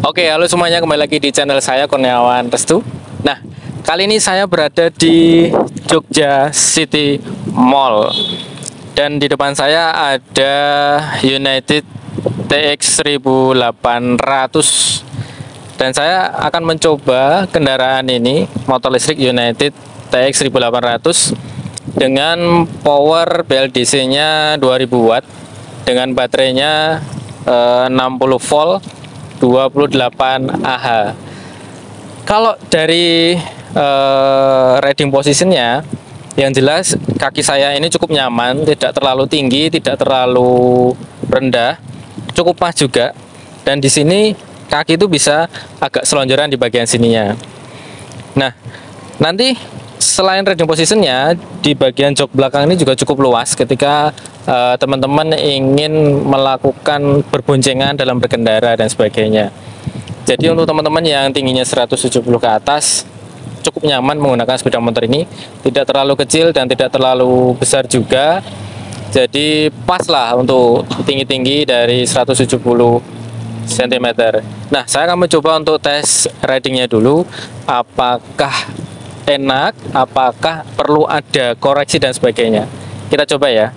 Oke, halo semuanya, kembali lagi di channel saya Kurniawan Restu. Nah, kali ini saya berada di Jogja City Mall. Dan di depan saya ada United TX 1800. Dan saya akan mencoba kendaraan ini, motor listrik United TX 1800 dengan power BLDC-nya 2000 watt dengan baterainya 60 volt 28 Ah. Kalau dari riding positionnya, yang jelas kaki saya ini cukup nyaman, tidak terlalu tinggi, tidak terlalu rendah, cukup pas juga. Dan di sini kaki itu bisa agak selonjoran di bagian sininya. Nah, nanti selain riding positionnya, di bagian jok belakang ini juga cukup luas ketika teman-teman ingin melakukan berboncengan dalam berkendara dan sebagainya. Jadi untuk teman-teman yang tingginya 170 ke atas, cukup nyaman menggunakan sepeda motor ini, tidak terlalu kecil dan tidak terlalu besar juga. Jadi pas lah untuk tinggi-tinggi dari 170 cm. Nah, saya akan mencoba untuk tes ridingnya dulu, apakah enak, apakah perlu ada koreksi dan sebagainya. Kita coba ya.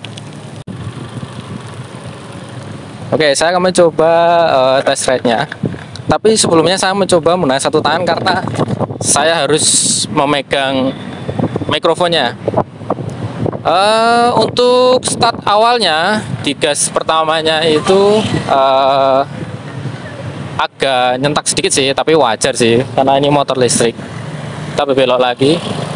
Oke, saya akan mencoba tes ride-nya. Tapi sebelumnya saya mencoba menggunakan satu tangan karena saya harus memegang mikrofonnya. Untuk start awalnya di gas pertamanya itu agak nyentak sedikit sih, tapi wajar sih karena ini motor listrik. Kita belok lagi.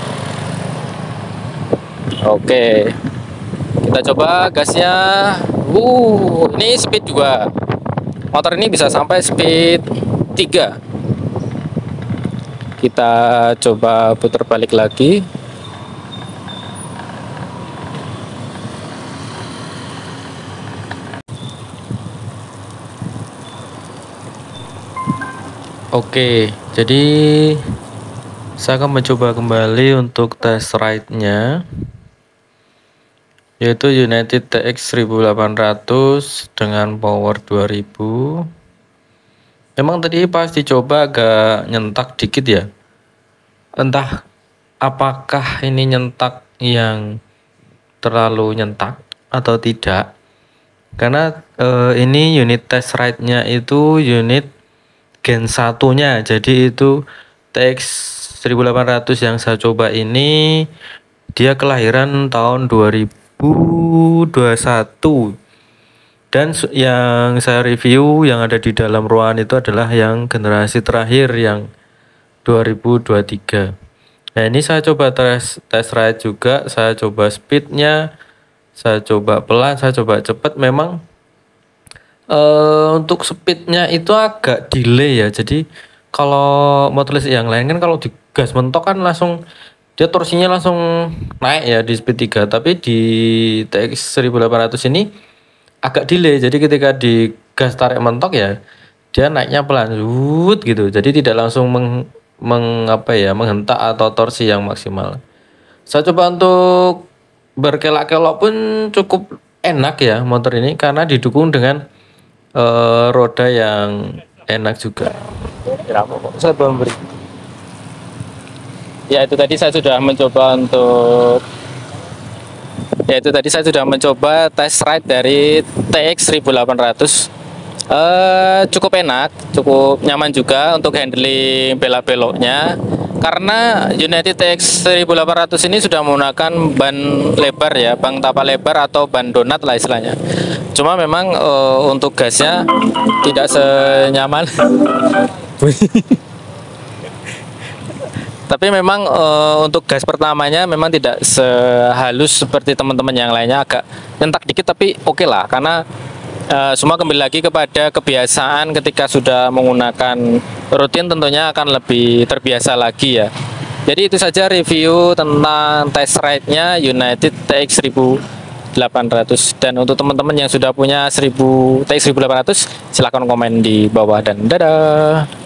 Oke, kita coba gasnya. Ini speed 2. Motor ini bisa sampai speed 3. Kita coba putar balik lagi. Oke, jadi saya akan mencoba kembali untuk test ride-nya, yaitu United TX 1800 dengan power 2000. Memang tadi pas dicoba agak nyentak dikit ya. Entah apakah ini nyentak yang terlalu nyentak atau tidak. Karena ini unit test ride-nya itu unit Gen 1-nya. Jadi itu TX 1800 yang saya coba ini dia kelahiran tahun 2021, dan yang saya review yang ada di dalam ruangan itu adalah yang generasi terakhir yang 2023. Nah, ini saya coba test ride juga, saya coba speednya, saya coba pelan, saya coba cepat. Memang untuk speednya itu agak delay ya. Jadi kalau motor listrik yang lain kan kalau di gas mentok kan langsung dia torsinya langsung naik ya di speed 3, tapi di TX 1800 ini agak delay. Jadi ketika di gas tarik mentok ya dia naiknya pelan gitu. Jadi tidak langsung menghentak atau torsi yang maksimal. Saya coba untuk berkelak-kelok pun cukup enak ya motor ini karena didukung dengan roda yang enak juga. Saya belum beri. Ya itu tadi saya sudah mencoba test ride dari TX 1800. Cukup enak, cukup nyaman juga untuk handling belok-beloknya. Karena United TX 1800 ini sudah menggunakan ban lebar ya, ban tapak lebar atau ban donat lah istilahnya. Cuma memang untuk gasnya tidak senyaman. Tapi memang untuk gas pertamanya memang tidak sehalus seperti teman-teman yang lainnya, agak nyentak dikit, tapi oke lah karena semua kembali lagi kepada kebiasaan. Ketika sudah menggunakan rutin tentunya akan lebih terbiasa lagi ya. Jadi itu saja review tentang test ride-nya United TX 1800. Dan untuk teman-teman yang sudah punya TX 1800 silahkan komen di bawah dan dadah.